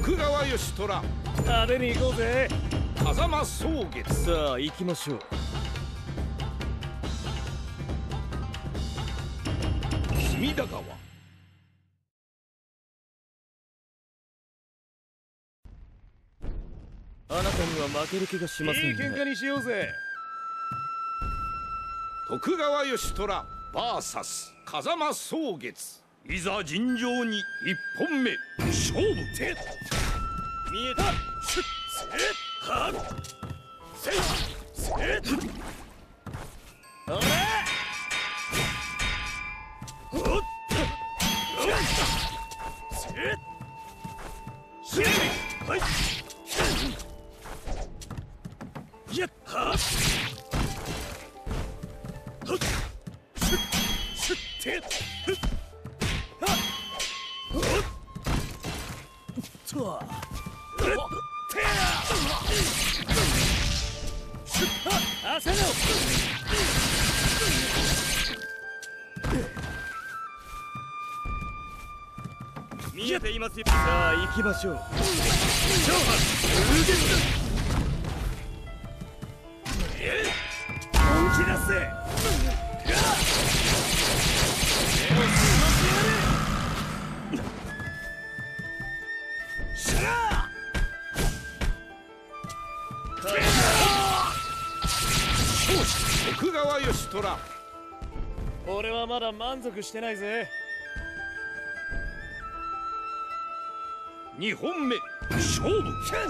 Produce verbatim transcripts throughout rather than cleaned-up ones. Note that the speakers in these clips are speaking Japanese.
徳川義虎。 派手に行こうぜ。 風間草月。 さあ行きましょう。 隅田川。 あなたには負ける気がしませんね。いい喧嘩にしようぜ。 徳川義虎 ブイエス 風間草月。いざ尋常に一本目勝負。て見えた。シュッせはっせせあれおっせせはいやっはっはっシュッシュッてはっおっとはてやシュッはっ焦ろ見えていますよ。さあ行きましょう。勝負無限だ。え本気出せ。手を進ませやれ。しゃあ勝者徳川義虎。 俺はまだ満足してないぜ。 二本目勝負。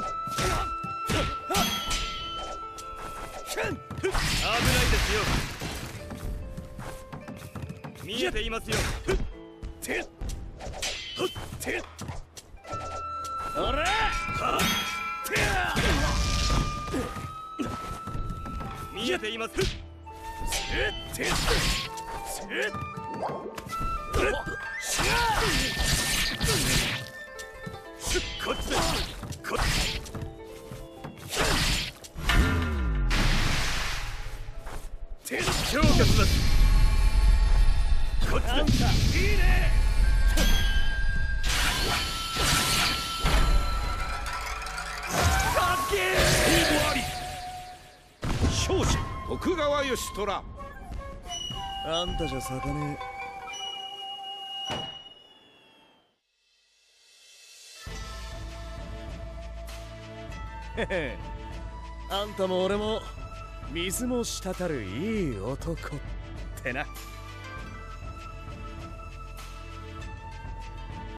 危ないですよ。見えていますよ。ててあれはてや見えています。てててしゃこっちだ。こっち手強化します。こっちだ。いいね。かっけー。 勝負あり。勝者徳川義虎。 あんたじゃ咲かねえ。へへあんたも俺も水も滴るいい男ってな。